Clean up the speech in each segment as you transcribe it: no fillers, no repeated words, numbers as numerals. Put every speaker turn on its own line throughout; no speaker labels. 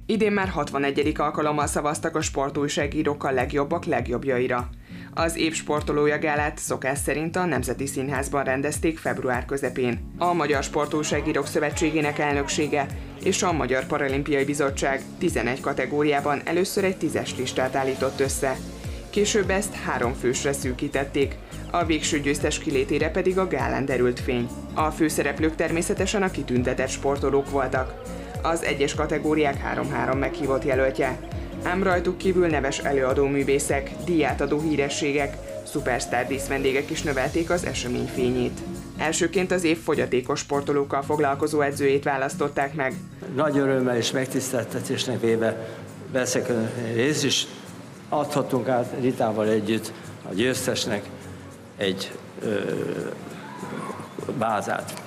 Idén már 61. alkalommal szavaztak a sportújságírók a legjobbak legjobbjaira. Az év sportolója gálát szokás szerint a Nemzeti Színházban rendezték február közepén. A Magyar Sportújságírók Szövetségének elnöksége és a Magyar Paralimpiai Bizottság 11 kategóriában először egy 10-es listát állított össze. Később ezt 3 fősre szűkítették, a végső győztes kilétére pedig a gálán derült fény. A főszereplők természetesen a kitüntetett sportolók voltak. Az egyes kategóriák 3-3 meghívott jelöltje, ám rajtuk kívül neves előadóművészek, díjátadó hírességek, szupersztár díszvendégek is növelték az esemény fényét. Elsőként az év fogyatékos sportolókkal foglalkozó edzőjét választották meg.
Nagy örömmel és megtiszteltetésnek véve veszek részt, és adhatunk át Ritával együtt a győztesnek egy vázát.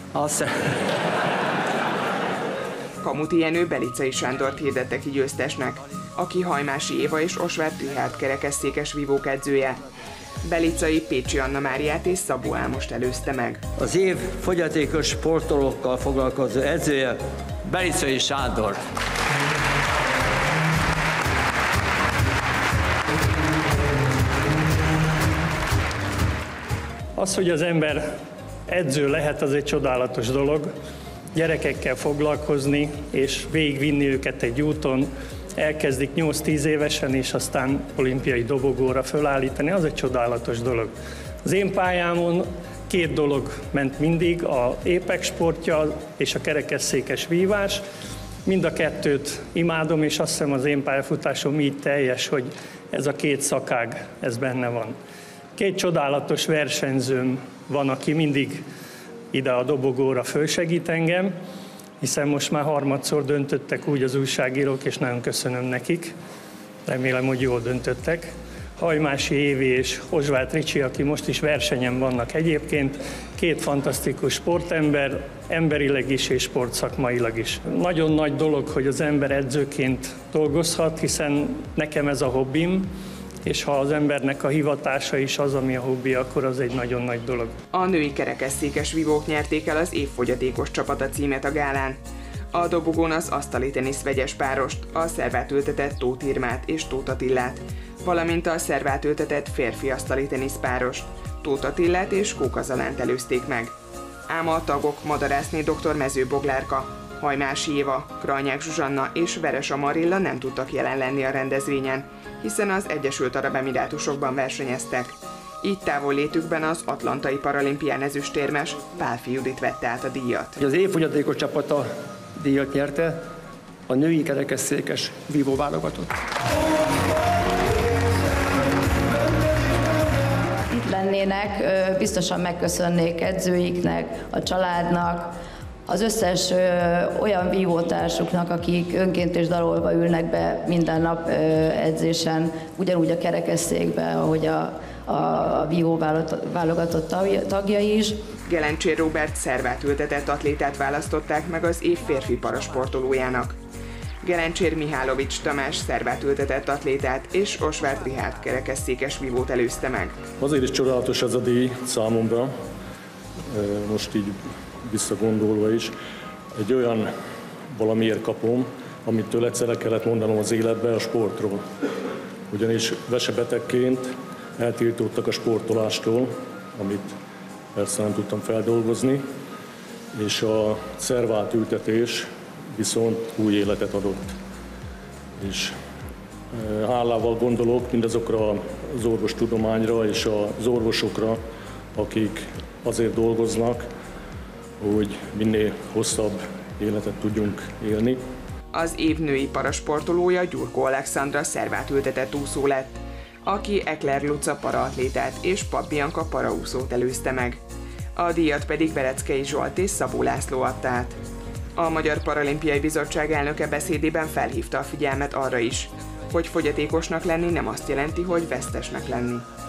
Kamuti Jenő Belicai Sándort hirdette ki győztesnek, aki Hajmási Éva és Osváth Richárd kerekesszékes vívók edzője. Belicai Pécsi Anna Máriát és Szabó Ámost előzte meg.
Az év fogyatékos sportolókkal foglalkozó edzője Belicai Sándor.
Az, hogy az ember edző lehet, az egy csodálatos dolog. Gyerekekkel foglalkozni és végigvinni őket egy úton, elkezdik 8-10 évesen, és aztán olimpiai dobogóra fölállítani, az egy csodálatos dolog. Az én pályámon 2 dolog ment mindig, a épek sportja és a kerekesszékes vívás. Mind a 2-t imádom, és azt hiszem az én pályafutásom így teljes, hogy ez a 2 szakág, ez benne van. 2 csodálatos versenyzőm van, aki mindig ide a dobogóra fölsegít engem, hiszen most már 3-szor döntöttek úgy az újságírók, és nagyon köszönöm nekik. Remélem, hogy jól döntöttek. Hajmási Évi és Osváth Ricsi, aki most is versenyen vannak egyébként, 2 fantasztikus sportember, emberileg is és sportszakmailag is. Nagyon nagy dolog, hogy az ember edzőként dolgozhat, hiszen nekem ez a hobbim, és ha az embernek a hivatása is az, ami a hobbi, akkor az egy nagyon nagy dolog.
A női kerekesszékes vívók nyerték el az év fogyatékos csapata címet a gálán. A dobogón az asztali tenisz vegyes párost, a szervát ültetett Tóth Irmát és Tóth Attilát, valamint a szervát ültetett férfi asztali tenisz párost, Tóth Attilát és Kóka Zalánt előzték meg. Ám a tagok Madarászné dr. Mező Boglárka, Hajmási Éva, Krajnyák Zsuzsanna és Veres Amarilla nem tudtak jelen lenni a rendezvényen, hiszen az Egyesült Arab Emirátusokban versenyeztek. Így távollétükben az atlantai paralimpián ezüstérmes Pálfi Judit vette át a díjat.
Az év fogyatékos csapata díjat nyerte a női kerekesszékes vívóválogatott.
Itt lennének, biztosan megköszönnék edzőiknek, a családnak, az összes olyan vívótársuknak, akik önként és dalolva ülnek be minden nap edzésen, ugyanúgy a kerekesszékbe, ahogy a vívóválogatott tagjai is.
Gelencsér Róbert szervát ültetett atlétát választották meg az év férfi parasportolójának. Gelencsér Mihálovics Tamás szervát ültetett atlétát és Osváth Richárd kerekesszékes vívót előzte meg.
Azért is csodálatos ez a díj számomra, most így visszagondolva is, egy olyan valamiért kapom, amitől egyszerre kellett mondanom az életbe, a sportról. Ugyanis vesebetegként eltiltottak a sportolástól, amit persze nem tudtam feldolgozni, és a szervátültetés viszont új életet adott. És hálával gondolok mindazokra az orvostudományra és az orvosokra, akik azért dolgoznak, hogy minél hosszabb életet tudjunk élni.
Az év női parasportolója Gyurkó Alexandra szervát ültetett úszó lett, aki Ekler Luca paraatlétát és Pap Bianca paraúszót előzte meg. A díjat pedig Vereckei Zsolt és Szabó László adta át. A Magyar Paralimpiai Bizottság elnöke beszédében felhívta a figyelmet arra is, hogy fogyatékosnak lenni nem azt jelenti, hogy vesztesnek lenni.